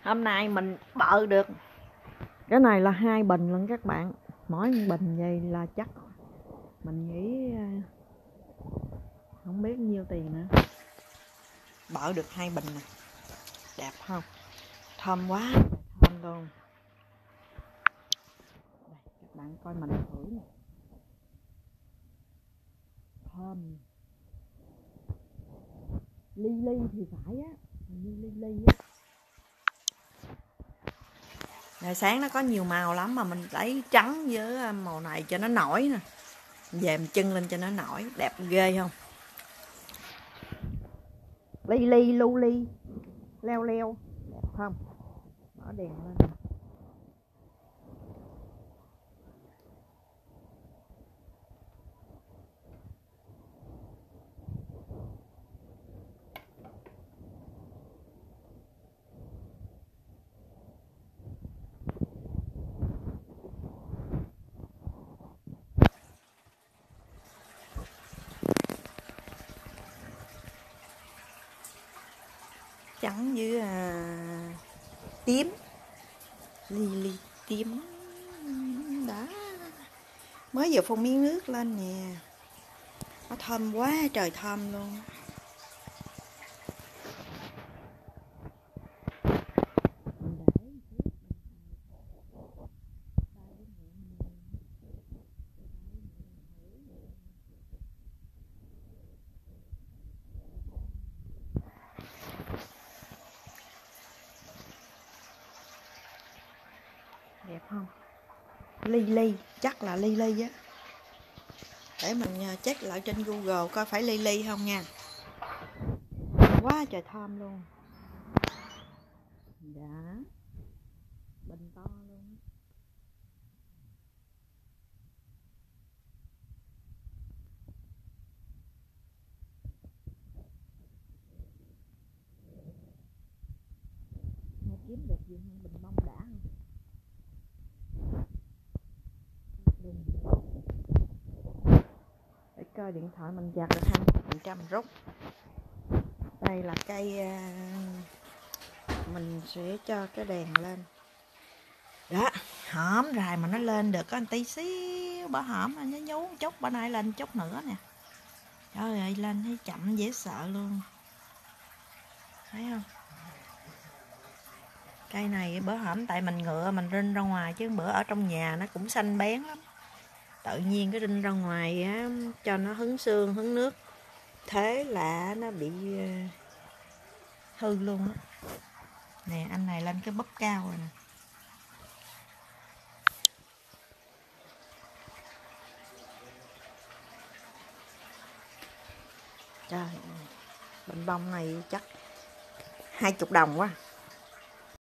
Hôm nay mình bợ được cái này là 2 bình luôn các bạn. Mỗi bình vậy là chắc mình nghĩ không biết nhiêu tiền nữa. Bợ được 2 bình nè. Đẹp không? Thơm quá, thơm luôn. Đây, các bạn coi mình thử nè. Thơm. Ly thì phải á, như ly á. Ngày sáng nó có nhiều màu lắm mà mình lấy trắng với màu này cho nó nổi nè. Dèm chân lên cho nó nổi, đẹp ghê không? Ly, lu ly, leo, đẹp không? Mở đèn lên. Trắng với tím, ly tím đó. Mới vừa phun miếng nước lên nè, nó thơm quá trời thơm luôn. Đẹp không? Ly, chắc là ly á. Để mình check lại trên Google coi phải ly không nha. Quá trời thơm luôn. Đã. Bình to luôn. Nghe kiếm được gì hơn bình bông đã không? Để coi điện thoại mình giặt được 20% rút. Đây là cây mình sẽ cho cái đèn lên đó, hõm rài mà nó lên được có một tí xíu, bả hõm nó nhú một chút, bả nay lên chút nữa nè. Trời ơi, lên thấy chậm dễ sợ luôn, thấy không? Cây này bữa hổm tại mình ngựa mình rinh ra ngoài, chứ bữa ở trong nhà nó cũng xanh bén lắm. Tự nhiên cái rinh ra ngoài á, cho nó hứng sương hứng nước, thế là nó bị hư luôn á. Nè, anh này lên cái búp cao rồi nè. Trời ơi, bình bông này chắc 20 đồng quá.